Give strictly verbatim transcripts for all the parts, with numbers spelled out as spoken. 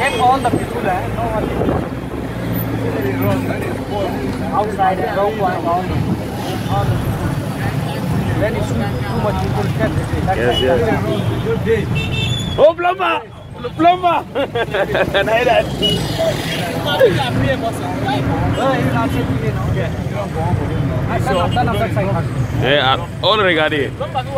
Check all the people there. No one. Outside and rope one only. When it's too much people get it. Yes, yes. Oh, plumber! Plumber! Này đây. Eh, all regarding.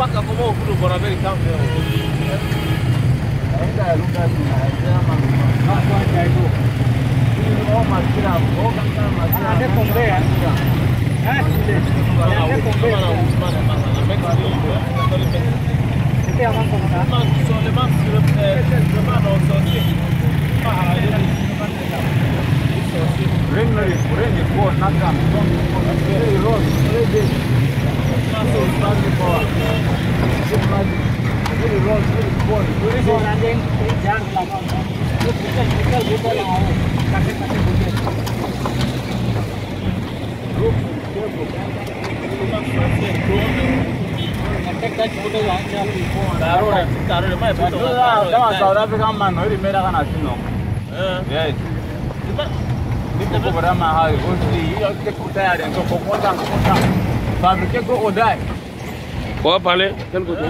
South African man, no, made a national. Yes. People over there, my house, go to the hotel and go for one time. Fabricate go or die. What, Pale? Tell go to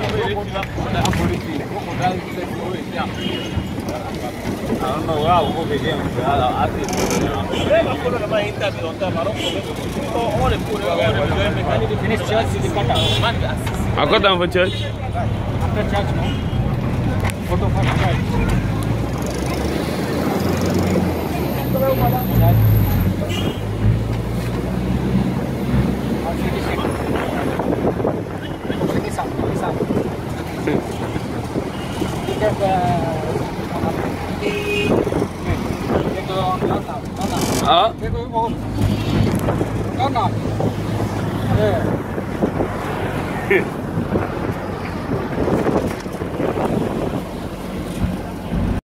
I don't know where I'll go again. I'll ask you. Never follow my interview on time. I don't know. All the food, finish church, you cut out. I got down for church. After church, no? Photo for church. Ờ. Cái túi ôm. Có nọ. Đây.